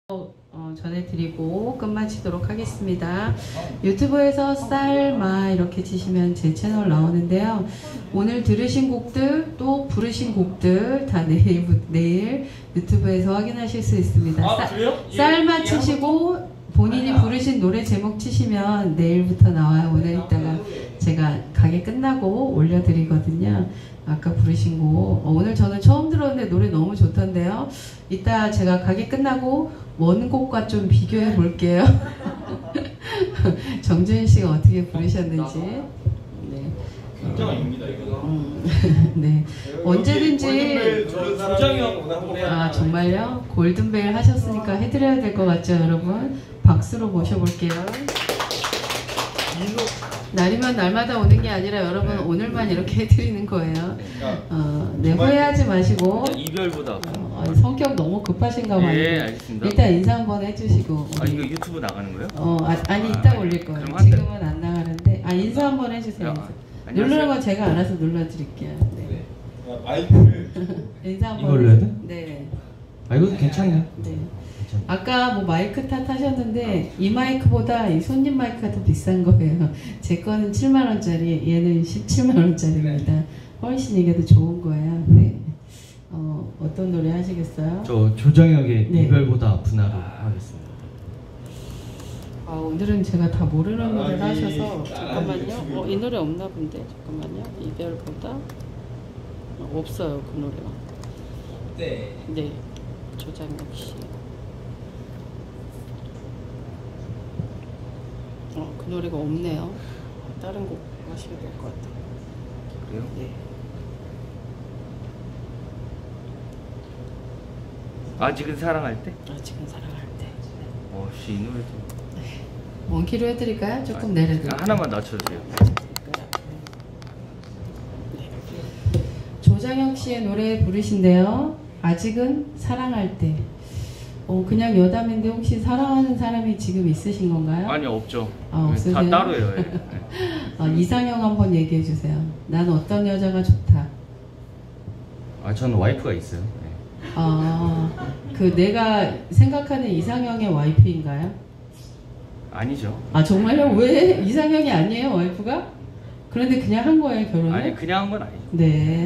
전해드리고 끝마치도록 하겠습니다. 유튜브에서 쌀마 이렇게 치시면 제 채널 나오는데요. 오늘 들으신 곡들 또 부르신 곡들 다 내일 유튜브에서 확인하실 수 있습니다. 쌀마 치시고 본인이 부르신 노래 제목 치시면 내일부터 나와요. 오늘 이따가 제가 가게 끝나고 올려드리거든요. 아까 부르신 곡 오늘 저는 처음 들었는데 노래 너무 좋던데요. 이따 제가 가게 끝나고 원곡과 좀 비교해 볼게요. 정준 씨가 어떻게 부르셨는지. 네. 굉장합니다 이거. 네. 언제든지. 아 정말요? 골든벨 하셨으니까 해드려야 될 것 같죠, 여러분? 박수로 모셔볼게요. 날이면 날마다 오는 게 아니라 여러분 오늘만 이렇게 해드리는 거예요. 네, 후회하지 마시고. 이별보다. 성격 너무 급하신가 봐요. 예, 알겠습니다. 일단 인사 한번 해주시고. 이거 유튜브 나가는 거예요? 아니 이따 올릴 거예요. 지금은 안 나가는데. 인사 한번 해주세요. 누르는 건 제가 알아서 눌러드릴게요. 네. 마이크를 인사 한번. 이걸로 해야 돼? 네. 이거 괜찮아요. 네. 아까 뭐 마이크 탓하셨는데 이 마이크보다 이 손님 마이크가 더 비싼 거예요. 제 거는 7만원짜리, 얘는 17만원짜리입니다. 훨씬 이게 더 좋은 거예요. 네. 어떤 노래 하시겠어요? 저 조장혁의 네. 이별보다 아픈 하루 하겠습니다. 오늘은 제가 다 모르는 노래를 하셔서 잠깐만요. 이 노래 없나 본데 잠깐만요. 이별보다 없어요 그 노래가. 네. 조장혁 씨. 그 노래가 없네요. 다른 곡 하시면 될 것 같아요. 그래요? 네. 아직은 사랑할 때? 아직은 사랑할 때. 이 노래도. 네. 원키로 해드릴까요? 조금 내려드릴까요? 하나만 낮춰주세요. 네. 조장혁 씨의 노래 부르신데요. 아직은 사랑할 때. 그냥 여담인데 혹시 사랑하는 사람이 지금 있으신 건가요? 아니 없죠. 없으세요? 다 따로예요. 이상형 한번 얘기해 주세요. 난 어떤 여자가 좋다. 저는 와이프가 있어요. 그 내가 생각하는 이상형의 와이프인가요? 아니죠. 정말요? 왜? 이상형이 아니에요 와이프가? 그런데 그냥 한 거예요 결혼을? 아니 그냥 한 건 아니죠. 네.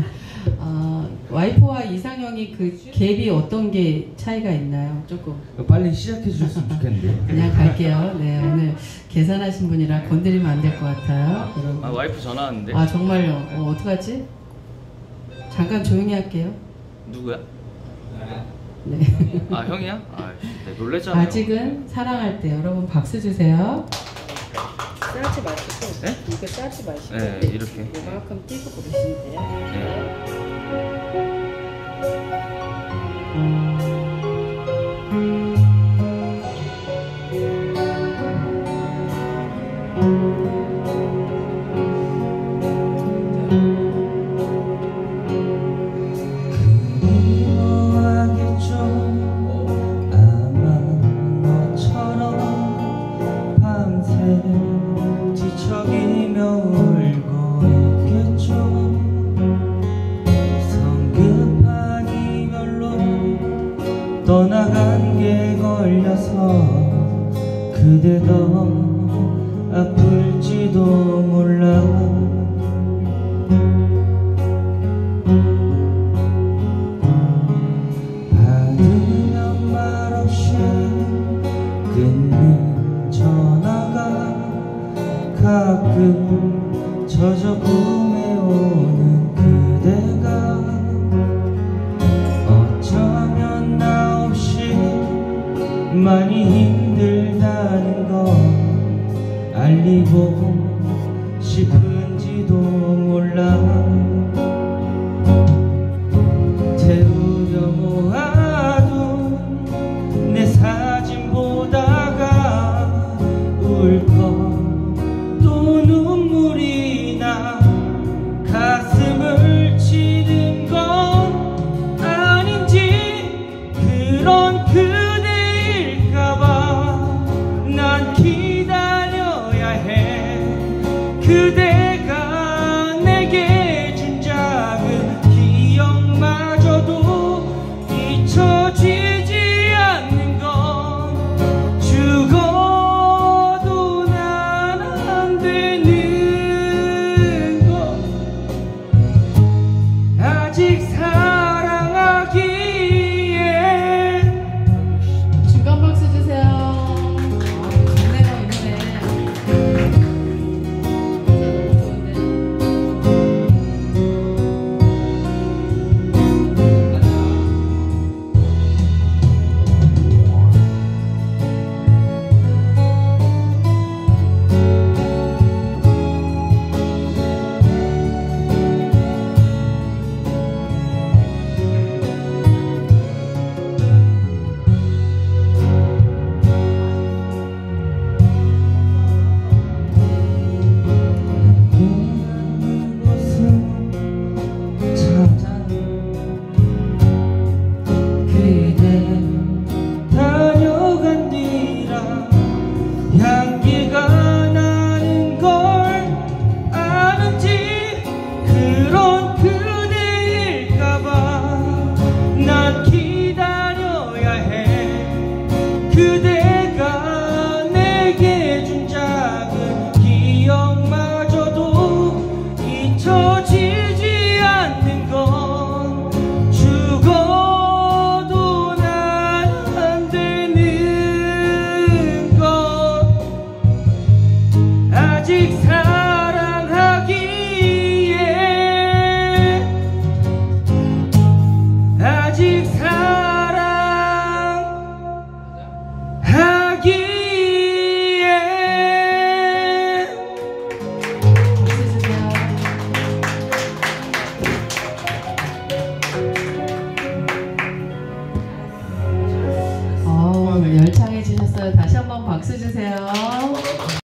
와이프와 이상형이 그 갭이 어떤 게 차이가 있나요? 조금 빨리 시작해 주셨으면 좋겠는데. 그냥 갈게요. 네, 오늘 계산하신 분이라 건드리면 안 될 것 같아요. 여러분. 와이프 전화 왔는데. 정말요? 어떡하지? 잠깐 조용히 할게요. 누구야? 네. 형이야? 네, 놀랬잖아요. 아직은 사랑할 때. 여러분 박수 주세요. 짜지 마시고. 네? 이거 짜지 마시고. 네, 이렇게. 이만큼 띄고 부르시면 돼요. 네. 뒤척이며 울고 있겠죠. 성급한 이별로 떠나간 게 걸려서 그대 더 아플지도 몰라. 받으면 말없이 끊는 전화가 가끔 젖어 꿈에 오는 그대가 어쩌면 나 없이 많이 힘들다는 걸 알리고 싶은지도 몰라. 태우려 모아둔 내 사진 보다가 울컥 또 눈물이 나. 가슴을 치는 건 아닌지 그런 그대일까봐 난 기다려야 해. 그대가 내게 그대가 내게 준 작은 기억마저도 잊혀지지 않는 건 죽어도 난 안 되는 건 아직 사랑하기에 아직 사랑하기에. 박수 주세요. 열창해 주셨어요. 다시 한번 박수 주세요.